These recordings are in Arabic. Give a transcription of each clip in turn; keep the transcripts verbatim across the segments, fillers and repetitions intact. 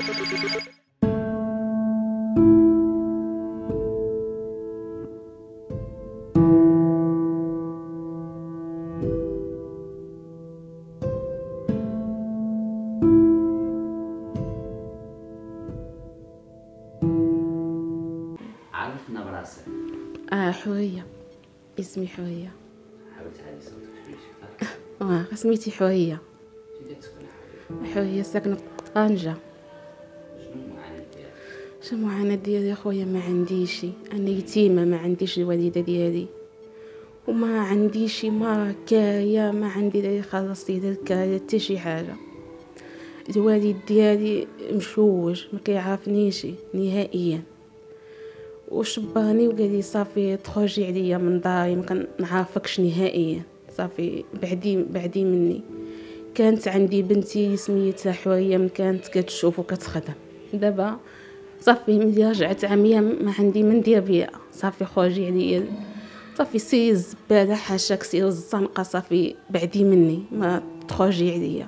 عرفنا براسك. اه حورية، اسمي حورية. حاول تعلي صوتك شوي شفتك. اه سميتي حورية. كيفاش تكون حورية؟ حورية ساكنة في طنجة. شنو المعاناة ديالك؟ شنو المعاناة ديالي يا خويا؟ ما عنديش، انا يتيمة، ما عنديش الوالدة ديالي، وما عنديش ما كاية، ما عندي لا خلاصي لا الكاية حتى شي حاجة. الوالد ديالي مشوج، ما كيعرفنيش نهائيا، وشباني وقال لي صافي تخرجي عليا من داري، ما كنعرفكش نهائيا، صافي بعدي بعدي مني. كانت عندي بنتي سميتها حوريه، من كانت كتشوف وكتخدم. دابا صافي ملي رجعت عاميه ما عندي من ندير بيها، صافي خرجي عليا، صافي سيري الزباله حاشاك، سيري الزنقه، صافي بعدي مني ما تخرجي عليا.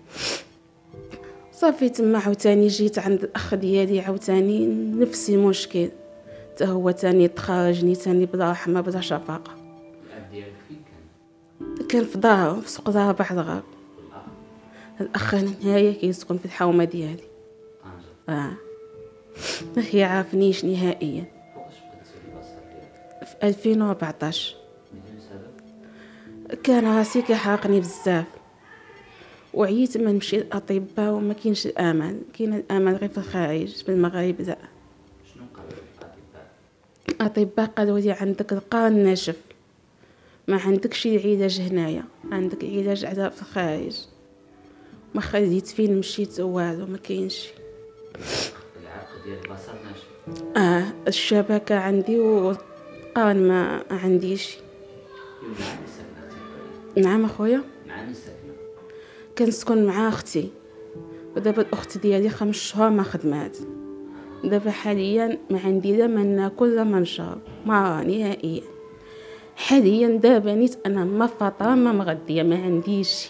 صافي تما عاوتاني جيت عند الاخ ديالي، عاوتاني نفس المشكل، حتى هو تاني تخرجني تاني بلا رحمه بلا شفقه. الاب ديالك فين كان؟ كان في دارو في سوق دار بعد غاب. الاخ؟ الاخ هنايا كيسكن في الحومه ديالي. طنجة. اه ما كيعرفنيش نهائيا. فوقاش فقدتي البصر ديالك؟ في ألفين وأربعطاش. بدون سبب؟ كان راسي كيحرقني بزاف، وعييت ما نمشي للاطباء وما كاينش الامل، كاين الامل غير في الخارج في المغرب. لا شنو قالوا الاطباء؟ الاطباء قالوا لي عندك القرن ناشف، ما عندكش العلاج هنايا، عندك علاج على في الخارج. ما خديت فين مشيت والو، ما كاينش. العرق ديال البصر ناشف؟ اه الشبكه عندي والقرن ما عنديش. مع مين ساكنه انت؟ نعم اخويا، مع مين ساكنه؟ كنسكن مع اختي، ودابا الاخت ديالي خمس شهور ما خدمات. دابا حاليا ما عندي لا ما ناكل لا ما نشرب، ما نهائيا. حاليا دابا نيت انا ما فاطره ما مغديه، ما عنديش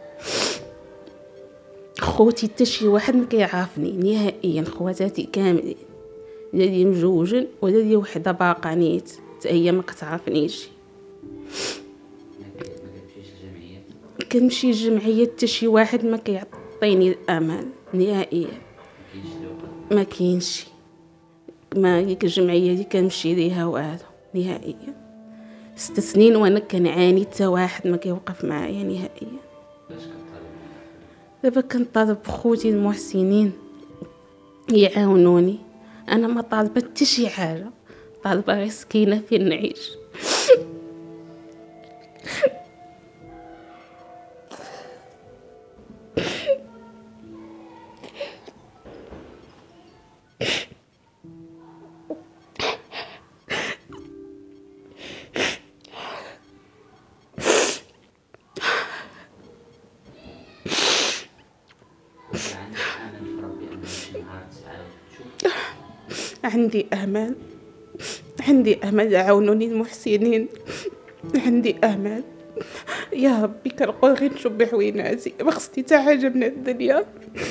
خوتي حتى شي واحد ما كيعرفني نهائيا، خواتاتي كاملين، لا لي مجوجن ولا لي وحده باقا نيت حتى هي ما كتعرفنيش. ما كتمشيش للجمعيات؟ كنمشي للجمعيه حتى شي واحد ما كيعطيني الامان نهائيا، ما كاينش الوقت؟ ما كاينش. ما ديك الجمعيه اللي كنمشي ليها والو نهائيا. ست سنين وانا كنعاني، حتى واحد ما كيوقف معايا نهائيا. باش كطالب؟ دابا كنطالب خوتي المحسنين يعاونوني، انا ما طالبه حتى شي حاجه، طالبه غير سكينه فين نعيش. عندي امل، عندي امل، يعاونوني المحسنين، عندي امل يا ربي. كنقول غير نشوف بحويناتي، ما خصني حتى حاجه من الدنيا.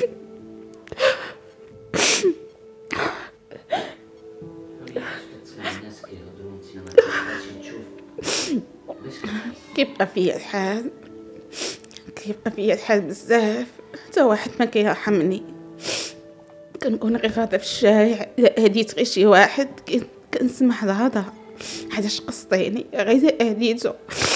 كيبقى فيا الحال، كيبقى فيا الحال بزاف، حتى واحد ما كيرحمني. كنكون غير غادا في الشارع، الا هديت غير شي واحد كنسمح الهضره، علاش قصتيني غير هديتو.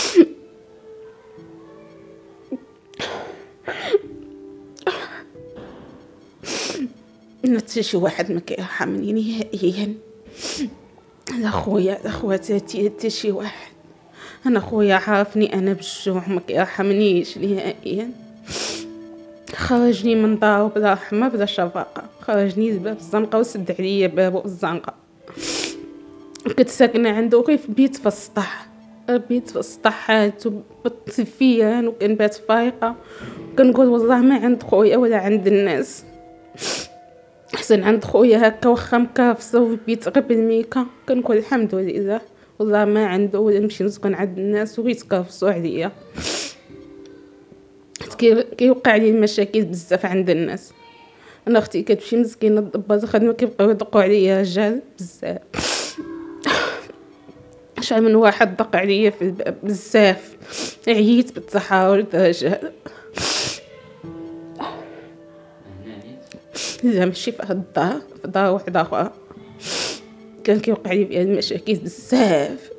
حتى شي واحد ما كيرحمني نهائيا، لا خويا لا خواتاتي حتى شي واحد. انا خويا عارفني انا بالجوع، ما كيرحمنيش نهائيا. خرجني من دارو بلا رحمه بلا شفقه، خرجني لباب الزنقه وسد عليا بابو الزنقه. كنت ساكنه عنده غير في بيت في السطح، بيت في السطح حالته بالتفيان، وكنبات فايقه، كنقول والله ما عند خويا ولا عند الناس، احسن عند خويا هكا واخا مكافسه وبيت غير بالميكا. كنقول الحمد لله والله ما عنده، ولا نمشي نسكن عند الناس ويتكافسوا عليا. كيوقع لي المشاكل بزاف عند الناس، انا اختي كتمشي مسكينه الضباطه خدمه كيبقاو يدقوا عليا رجال بزاف. شحال من واحد دق عليا في الباب بزاف، عييت بالتحاور الرجال. لا ماشي في هاد الدار، في دار وحده اخرى كان كيوقع لي فيها المشاكل بزاف.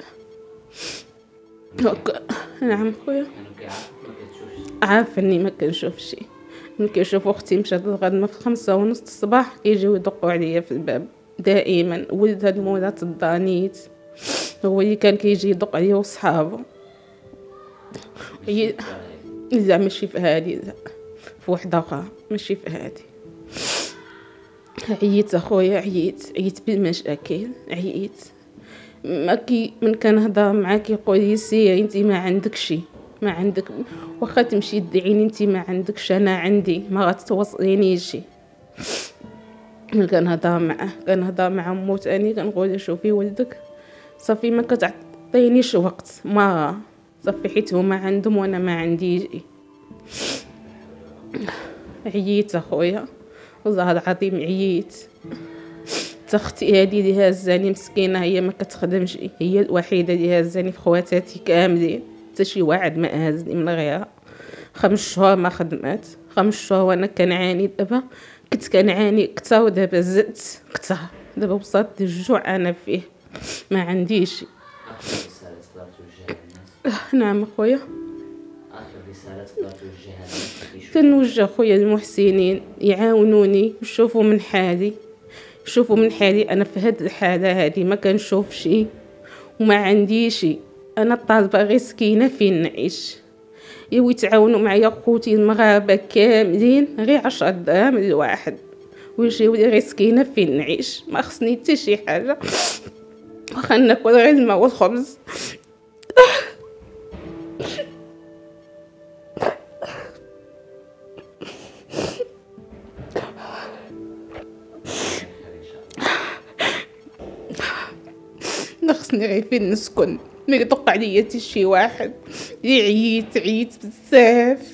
نعم خويا عارفني ما كنشوفش، ملي كيشوف اختي مشات الغدمه في خمسة ونص الصباح كيجيو يدقوا عليا في الباب دائما. ولد هاد مولات الدانيت هو اللي كان كيجي يدق عليا وصحابو. هي لا ماشي في هادي، لا في وحده اخرى ماشي في هادي. عييت اخويا، عييت عييت بالمشاكل، عييت ما كي من كنهضر معاك يقول لي سيري انت ما عندكش، ما عندك واخا تمشي تدعيني انت ما عندكش، انا عندي ما غتوصلينيش. من كنهضر معاه كنهضر مع مو تاني كنقول شوفي ولدك صافي ما كتعطينيش وقت، ما صافي حيت هما عندهم وانا ما عنديش. عييت اخويا والله العظيم عييت. تختي هذه اللي هازاني مسكينه هي ما كتخدمش، هي الوحيده اللي هازاني في خواتاتي كاملين، حتى شي واحد ما هازني من غيرها. خمس شهور ما خدمات، خمس شهور وانا كنعاني. دابا كنت كنعاني كثر ودابا زدت كثر، دابا وصلت للجوع انا فيه ما عنديش. نعم خويا كنوجه خويا المحسنين يعاونوني يشوفوا من حالي، شوفوا من حالي انا في هاد الحاله هادي ما كنشوفش وما عنديش. انا طالبه غير سكينه فين نعيش، يو يتعاونوا معايا خوتي المغاربه كاملين غير عشرة دراهم للواحد ويجيو لي غير سكينه فين نعيش. ما خصني حتى شي حاجه، واخا ناكل غير الماء والخبز. خصني غير فين نسكن، ما يدق عليا حتى شي واحد. عييت عييت بزاف،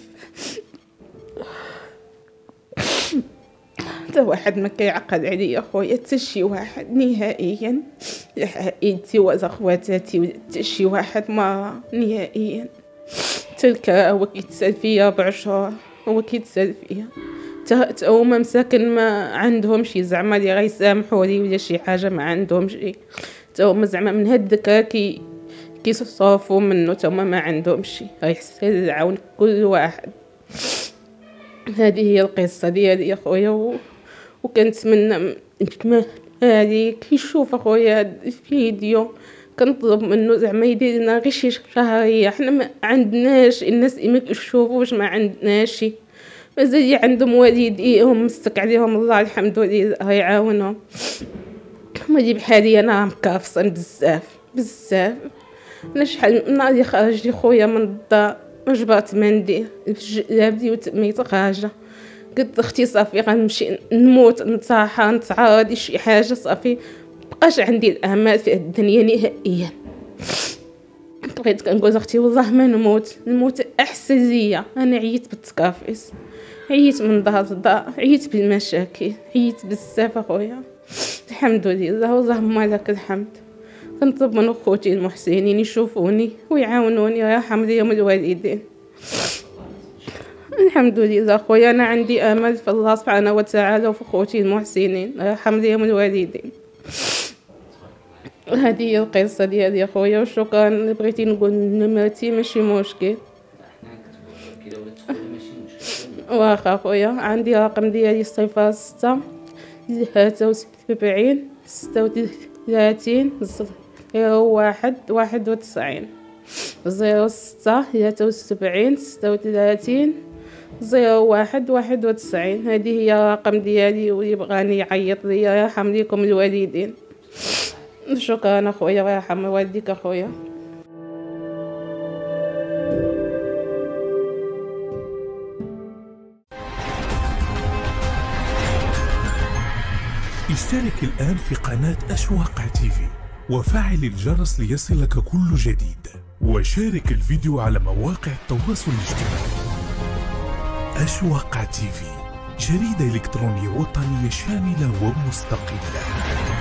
حتى واحد ما كيعقل عليا خويا، حتى شي واحد نهائيا، لا عائلتي ولا خواتاتي ولا حتى شي واحد، ما نهائيا. حتى الكرا هو كيتسال فيا بعشرة، هو كيتسال فيا حتى هما مساكن ما عندهمش زعما اللي غيسامحوا لي ولا شي حاجه، ما عندهمش حتى هما زعما من هاد الذكرى كي كيصافوا منه، حتى هما ما عندهمش غيحسن العون كل واحد. هذه هي القصه ديالي يا خويا، و... وكنتمنى هذه كيشوف اخويا الفيديو كنطلب منه زعما يدير لنا غير شي شهريه. حنا ما عندناش، الناس اللي ما كيشوفوش ما عندناش، مازال اللي عندهم والديهم مستك عليهم الله الحمد لله يعاونهم. مالي بحالي انا مكافصن بزاف بزاف. انا شحال من نهار اللي خرج لي خويا من الدار ما جبرت ما ندير جلابتي وتميت خارجه. قلت اختي صافي غنمشي نموت نتاحى نتعرض لشي حاجه، صافي مبقاش عندي الامال في الدنيا نهائيا. بغيت كنقول اختي والله ما نموت، نموت احسن ليا. انا عييت بالتكافيس، عييت من دار لدار، عييت بالمشاكل، عييت بزاف اخويا. الحمد لله اللهم لك الحمد. كنطلب من اخوتي المحسنين يشوفوني ويعاونوني ويرحم ليهم الوالدين. الحمد لله خويا، انا عندي امل في الله سبحانه وتعالى وفي اخوتي المحسنين يرحم ليهم الوالدين. هذه هي القصه ديالي يا خويا، وشكرا. اللي بغيتي نقول نمرتي ماشي مشكل، واخا خويا عندي رقم ديالي صفر ستة ثلاثة وسبعين ستة وثلاثين زيرو واحد واحد وتسعين زيرو ستة ثلاثة وسبعين ستة وثلاثين زيرو واحد واحد وتسعين. هذه هي الرقم ديالي، واللي بغاني يعيط ليا يرحم ليكم الوالدين. شكرا اخويا ويرحم والديك اخويا. اشترك الآن في قناة أشواق تيفي وفعل الجرس ليصلك كل جديد، وشارك الفيديو على مواقع التواصل الاجتماعي. أشواق تيفي جريدة إلكترونية وطنية شاملة ومستقلة.